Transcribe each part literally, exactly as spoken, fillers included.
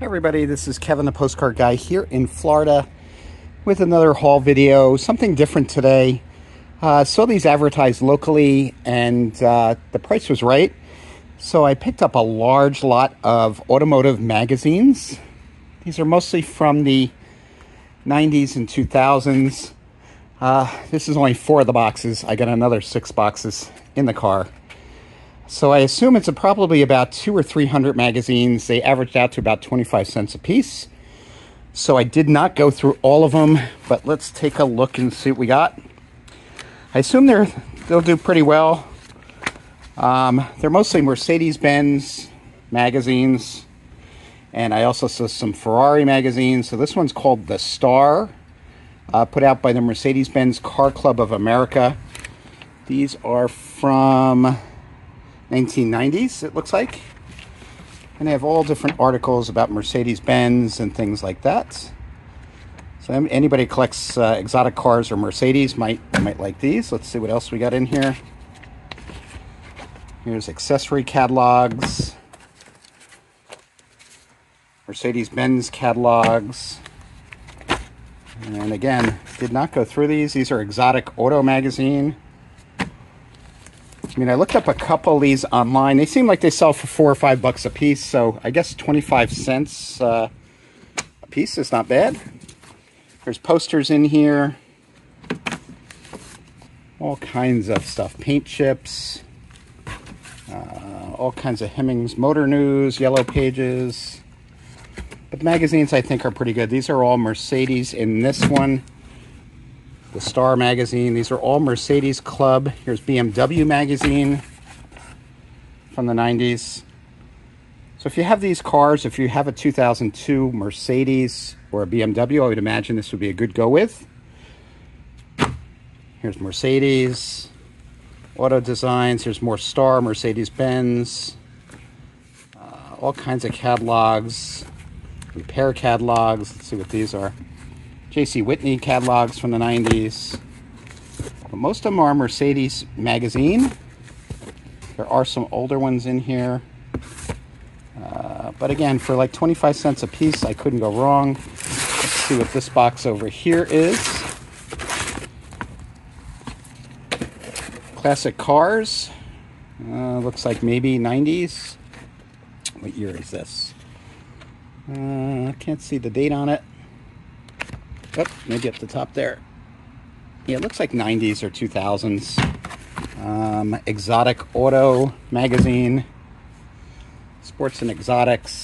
everybody, this is Kevin the Postcard Guy here in Florida with another haul video. Something different today. Uh, saw these advertised locally and uh, the price was right. So I picked up a large lot of automotive magazines. These are mostly from the nineties and two thousands. Uh, this is only four of the boxes. I got another six boxes in the car. So I assume it's a probably about two or three hundred magazines. They averaged out to about twenty-five cents a piece. So I did not go through all of them, but let's take a look and see what we got. I assume they're they'll do pretty well. Um, they're mostly Mercedes-Benz magazines, and I also saw some Ferrari magazines. So this one's called The Star, uh, put out by the Mercedes-Benz Car Club of America. These are from nineteen nineties, it looks like. And they have all different articles about Mercedes-Benz and things like that. So anybody who collects uh, exotic cars or Mercedes might, might like these. Let's see what else we got in here. Here's accessory catalogs. Mercedes-Benz catalogs. And again, did not go through these. These are Exotic Auto Magazine. I mean, I looked up a couple of these online. They seem like they sell for four or five bucks a piece. So I guess twenty-five cents uh, a piece is not bad. There's posters in here. All kinds of stuff. Paint chips. Uh, all kinds of Hemmings Motor News, Yellow Pages. But the magazines I think are pretty good. These are all Mercedes in this one. The Star magazine. These are all Mercedes Club. Here's B M W magazine from the nineties. So if you have these cars, if you have a two thousand two Mercedes or a B M W, I would imagine this would be a good go with. Here's Mercedes, Auto Designs. Here's more Star, Mercedes-Benz. Uh, all kinds of catalogs, repair catalogs. Let's see what these are. J C Whitney catalogs from the nineties. But most of them are Mercedes magazine. There are some older ones in here. Uh, but again, for like twenty-five cents a piece, I couldn't go wrong. Let's see what this box over here is. Classic cars. Uh, looks like maybe nineties. What year is this? Uh, I can't see the date on it. Oh, maybe up the top there. Yeah, it looks like nineties or two thousands. Um, Exotic Auto Magazine. Sports and Exotics.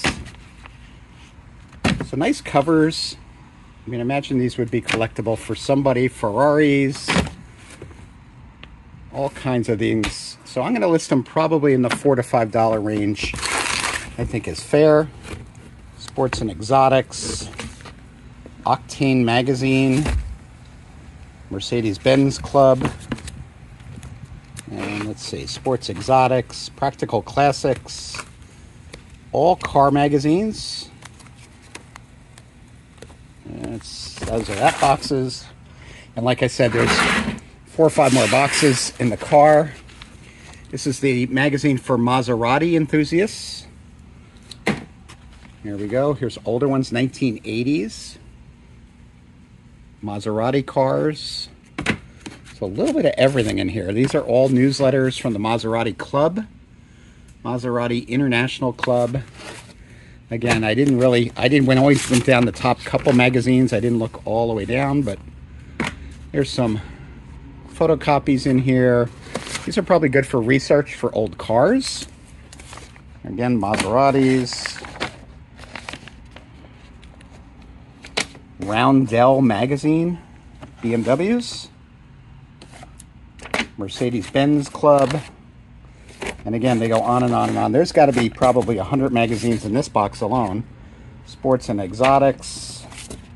So nice covers. I mean, imagine these would be collectible for somebody. Ferraris. All kinds of things. So I'm going to list them probably in the four to five dollar range. I think is fair. Sports and Exotics. Octane Magazine, Mercedes-Benz Club, and let's see, Sports Exotics, Practical Classics, all car magazines. And it's, those are that boxes. And like I said, there's four or five more boxes in the car. This is the magazine for Maserati enthusiasts. Here we go. Here's older ones, nineteen eighties. Maserati cars. So a little bit of everything in here. These are all newsletters from the Maserati Club. Maserati International Club. Again, I didn't really, I didn't, when I always went down the top couple magazines, I didn't look all the way down, but there's some photocopies in here. These are probably good for research for old cars. Again, Maseratis. Roundel Magazine, B M Ws, Mercedes-Benz Club, and again, they go on and on and on. There's got to be probably one hundred magazines in this box alone. Sports and Exotics.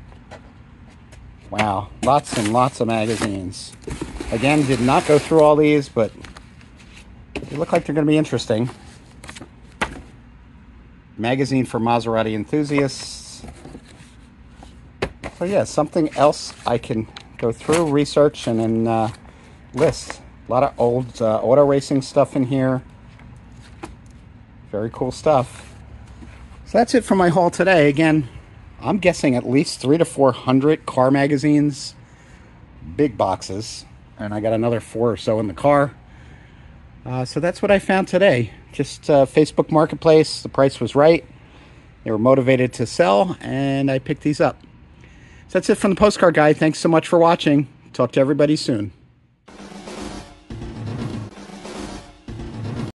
Wow, lots and lots of magazines. Again, did not go through all these, but they look like they're going to be interesting. Magazine for Maserati enthusiasts. So yeah, something else I can go through, research, and then uh, list. A lot of old uh, auto racing stuff in here. Very cool stuff. So that's it for my haul today. Again, I'm guessing at least three to four hundred car magazines, big boxes, and I got another four or so in the car. Uh, so that's what I found today. Just uh, Facebook Marketplace. The price was right. They were motivated to sell, and I picked these up. So that's it from the Postcard Guy. Thanks so much for watching. Talk to everybody soon.